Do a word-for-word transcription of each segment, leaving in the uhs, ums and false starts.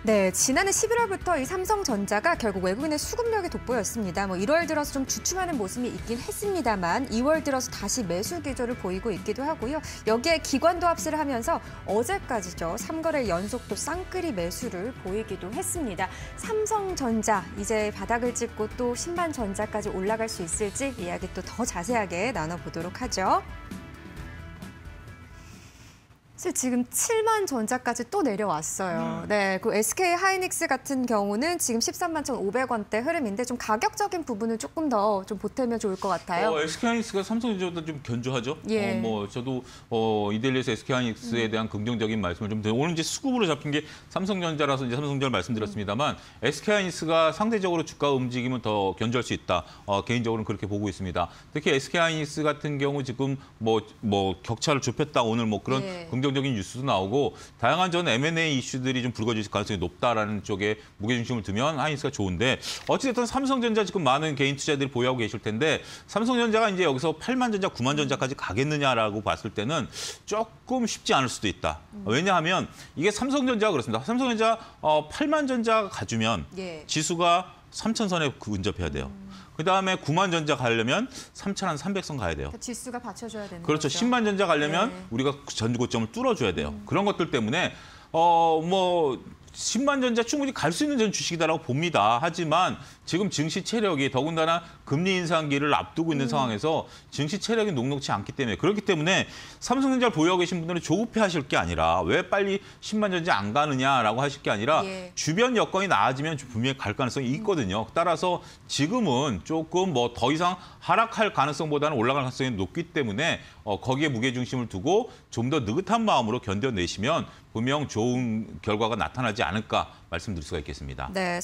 네, 지난해 십일월부터 이 삼성전자가 결국 외국인의 수급력이 돋보였습니다. 뭐 일월 들어서 좀 주춤하는 모습이 있긴 했습니다만 이월 들어서 다시 매수 기조를 보이고 있기도 하고요. 여기에 기관도 합세를 하면서 어제까지죠. 삼 거래 연속 또 쌍끌이 매수를 보이기도 했습니다. 삼성전자 이제 바닥을 찍고 또 십만 전자까지 올라갈 수 있을지 이야기 또 더 자세하게 나눠보도록 하죠. 사실 지금 칠만 전자까지 또 내려왔어요. 음. 네, 그 에스케이 하이닉스 같은 경우는 지금 십삼만 천오백 원대 흐름인데 좀 가격적인 부분을 조금 더 좀 보태면 좋을 것 같아요. 어, 에스케이 하이닉스가 삼성전자보다 좀 견조하죠. 예. 어, 뭐 저도 어, 이데일리에서 에스케이 하이닉스에 대한 음. 긍정적인 말씀을 좀 드려요. 오늘 이제 수급으로 잡힌 게 삼성전자라서 이제 삼성전자를 말씀드렸습니다만 음. 에스케이 하이닉스가 상대적으로 주가 움직임은 더 견조할 수 있다. 어, 개인적으로는 그렇게 보고 있습니다. 특히 에스케이 하이닉스 같은 경우 지금 뭐, 뭐 격차를 좁혔다 오늘 뭐 그런 예. 긍정적인 뉴스도 나오고 다양한 전 엠 앤 에이 이슈들이 좀 불거질 가능성이 높다라는 쪽에 무게중심을 두면 하이닉스가 좋은데 어찌됐든 삼성전자 지금 많은 개인 투자들이 보유하고 계실 텐데 삼성전자가 이제 여기서 팔만 전자, 구만 전자까지 가겠느냐라고 봤을 때는 조금 쉽지 않을 수도 있다. 음. 왜냐하면 이게 삼성전자가 그렇습니다. 삼성전자 어, 팔만 전자 가주면 예. 지수가 삼천 선에 근접해야 돼요. 음. 그다음에 구만 전자 가려면 삼천 삼백 선 가야 돼요. 그러니까 지수가 받쳐줘야 되는 그렇죠. 거죠. 십만 전자 가려면 네. 우리가 전고점을 뚫어줘야 돼요. 음. 그런 것들 때문에 어, 뭐 십만 전자 충분히 갈 수 있는 전 주식이다라고 봅니다. 하지만 지금 증시 체력이 더군다나 금리 인상기를 앞두고 있는 음. 상황에서 증시 체력이 녹록치 않기 때문에 그렇기 때문에 삼성전자를 보유하고 계신 분들은 조급해하실 게 아니라 왜 빨리 십만 전자 안 가느냐라고 하실 게 아니라 예. 주변 여건이 나아지면 분명히 갈 가능성이 있거든요. 따라서 지금은 조금 뭐 더 이상 하락할 가능성보다는 올라갈 가능성이 높기 때문에 어, 거기에 무게중심을 두고 좀 더 느긋한 마음으로 견뎌내시면 분명 좋은 결과가 나타나지 않을까 말씀드릴 수가 있겠습니다. 네,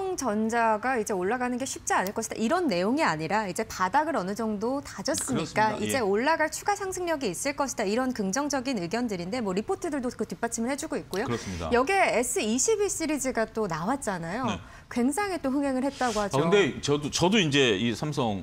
삼성전자가 이제 올라가는 게 쉽지 않을 것이다. 이런 내용이 아니라 이제 바닥을 어느 정도 다졌으니까 그렇습니다. 이제 예. 올라갈 추가 상승력이 있을 것이다. 이런 긍정적인 의견들인데 뭐 리포트들도 그 뒷받침을 해주고 있고요. 그렇습니다. 여기에 에스 이십이 시리즈가 또 나왔잖아요. 네. 굉장히 또 흥행을 했다고 하죠. 아, 근데 저도 저도 이제 이 삼성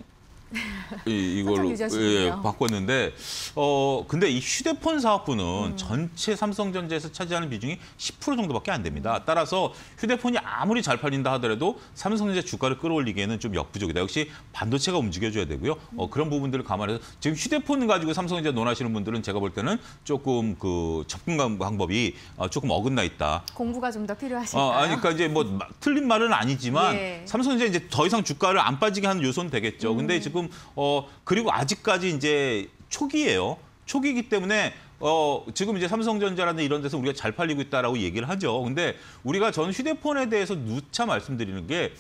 이, 이걸로 예, 바꿨는데 어 근데 이 휴대폰 사업부는 음. 전체 삼성전자에서 차지하는 비중이 십 퍼센트 정도밖에 안 됩니다. 따라서 휴대폰이 아무리 잘 팔린다 하더라도 삼성전자 주가를 끌어올리기에는 좀 역부족이다. 역시 반도체가 움직여줘야 되고요. 음. 어, 그런 부분들을 감안해서 지금 휴대폰 가지고 삼성전자 논하시는 분들은 제가 볼 때는 조금 그 접근 방법이 조금 어긋나 있다. 공부가 좀 더 필요하실까요? 어, 아니, 그러니까 이제 뭐 틀린 말은 아니지만 예. 삼성전자 이제 더 이상 주가를 안 빠지게 하는 요소는 되겠죠. 음. 근데 지금 어 그리고 아직까지 이제 초기예요. 초기이기 때문에 어 지금 이제 삼성전자라는 이런 데서 우리가 잘 팔리고 있다라고 얘기를 하죠. 근데 우리가 전 휴대폰에 대해서 누차 말씀드리는 게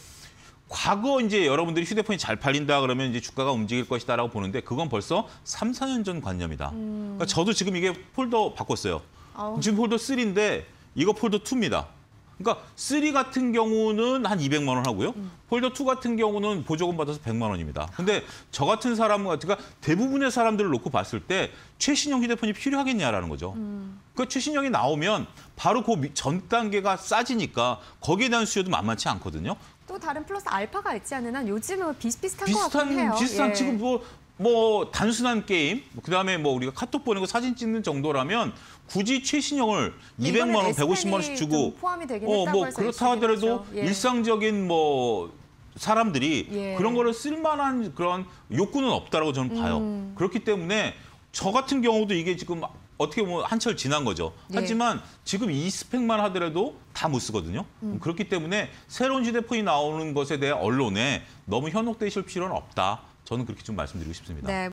과거 이제 여러분들이 휴대폰이 잘 팔린다 그러면 이제 주가가 움직일 것이다라고 보는데 그건 벌써 삼, 사 년 전 관념이다. 음. 그러니까 저도 지금 이게 폴더 바꿨어요. 아우. 지금 폴더 쓰리인데 이거 폴더 투입니다. 그러니까 쓰리 같은 경우는 한 이백만 원 하고요. 음. 폴더 투 같은 경우는 보조금 받아서 백만 원입니다. 근데 저 같은 사람, 그러니까 대부분의 사람들을 놓고 봤을 때 최신형 휴대폰이 필요하겠냐라는 거죠. 음. 그 최신형이 나오면 바로 그 전 단계가 싸지니까 거기에 대한 수요도 만만치 않거든요. 또 다른 플러스 알파가 있지 않은 한 요즘은 비슷비슷한 것 비슷한, 같긴 해요. 비슷한 예. 지금 뭐, 뭐 단순한 게임, 그다음에 뭐 우리가 카톡 보내고 사진 찍는 정도라면 굳이 최신형을 이백만 원, 백오십만 원씩 주고 포함이 되긴 어, 뭐 해서 그렇다 하더라도 예. 일상적인 뭐 사람들이 예. 그런 거를 쓸만한 그런 욕구는 없다라고 저는 봐요. 음. 그렇기 때문에 저 같은 경우도 이게 지금 어떻게 보면 한철 지난 거죠. 예. 하지만 지금 이 스펙만 하더라도 다 못 쓰거든요. 음. 그렇기 때문에 새로운 휴대폰이 나오는 것에 대해 언론에 너무 현혹되실 필요는 없다. 저는 그렇게 좀 말씀드리고 싶습니다. 네.